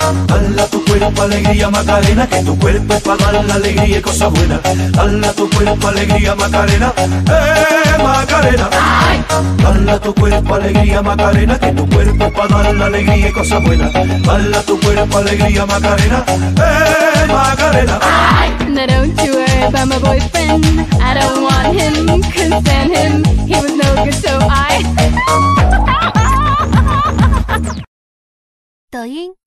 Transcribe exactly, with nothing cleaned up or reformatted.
Dala tu cuerpo alegría Macarena, que tu cuerpo es para dar la alegría y cosas buenas. Dala tu cuerpo alegría Macarena, eh Macarena. Dala tu cuerpo alegría Macarena, que tu cuerpo es para dar la alegría y cosas buenas. Dala tu cuerpo alegría Macarena, eh Macarena. Now don't you worry about my boyfriend, I don't want him, couldn't stand him, he was no good so I 抖音。